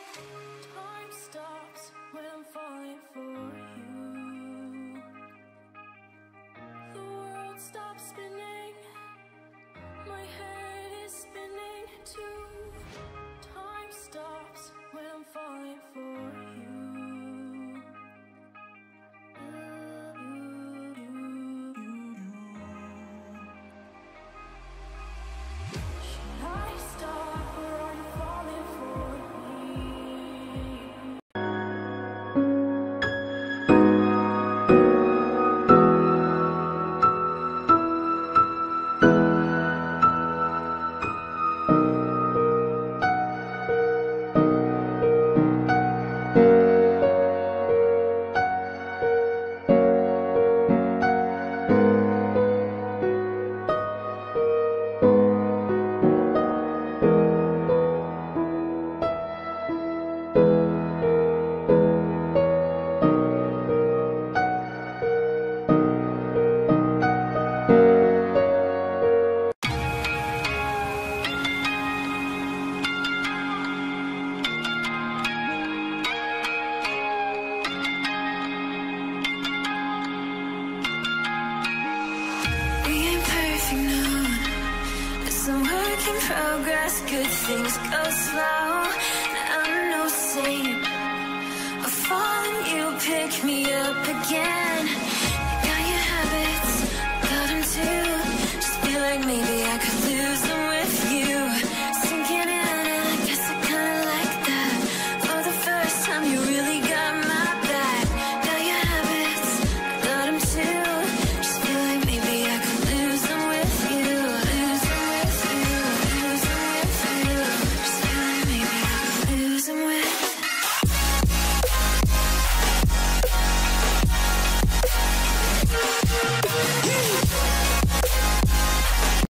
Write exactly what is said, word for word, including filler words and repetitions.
Time stops when I'm falling for you. The world stops spinning, my head is spinning too. Time stops when I'm falling for you. Should I stop or are you falling for me? Some work in progress, good things go slow. I'm no saint,